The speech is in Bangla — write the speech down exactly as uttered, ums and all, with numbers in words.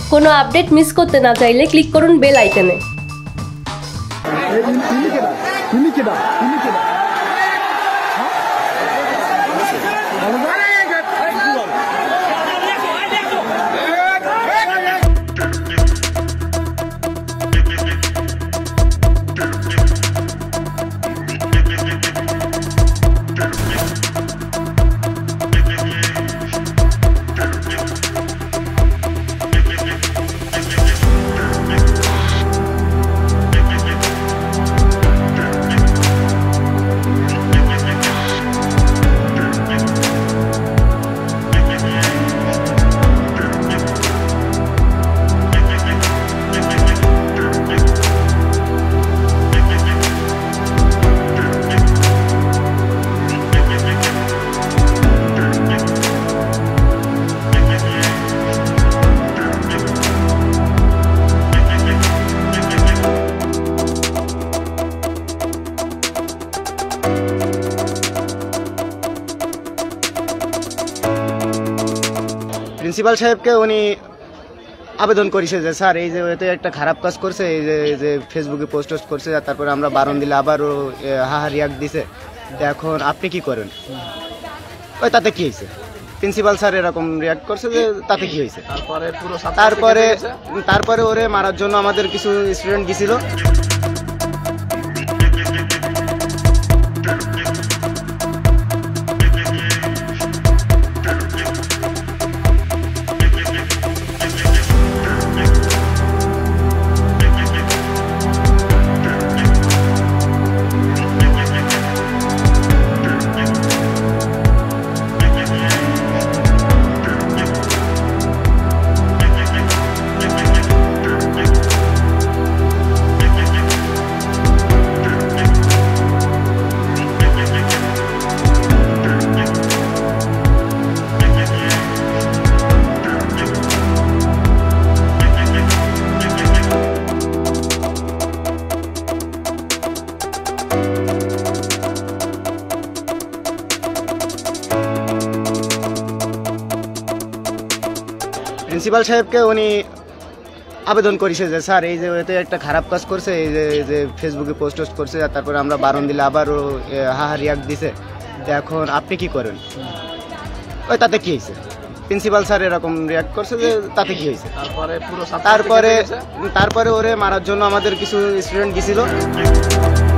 কোনো আপডেট মিস করতে না চাইলে ক্লিক করুন বেল আইকনে। প্রিন্সিপাল সাহেবকে উনি আবেদন করেছে যে স্যার এই যে এতে একটা খারাপ কাজ করছে, এই যে এই যে ফেসবুকে পোস্ট টোস্ট করছে, তারপরে আমরা বারণ দিলে আবারও হাহা রিয়াক্ট দিছে। এখন আপনি কি করেন? ওই তাতে কি হয়েছে? প্রিন্সিপাল স্যার এরকম রিয়াক্ট করছে যে তাতে কি হয়েছে? তারপরে তারপরে ওরে মারার জন্য আমাদের কিছু স্টুডেন্ট গেছিল। প্রিন্সিপাল সাহেবকে উনি আবেদন করেছে যে স্যার এই যে এতে একটা খারাপ কাজ করছে, এই যে এই যে ফেসবুকে পোস্ট টোস্ট করছে, তারপরে আমরা বারণ দিলে আবারও হাহা রিয়াক্ট দিছে। এখন আপনি কি করেন? ওই তাতে কি হয়েছে? প্রিন্সিপাল স্যার এরকম রিয়াক্ট করছে যে তাতে কি হয়েছে? তারপরে তারপরে ওরে মারার জন্য আমাদের কিছু স্টুডেন্ট গেছিল।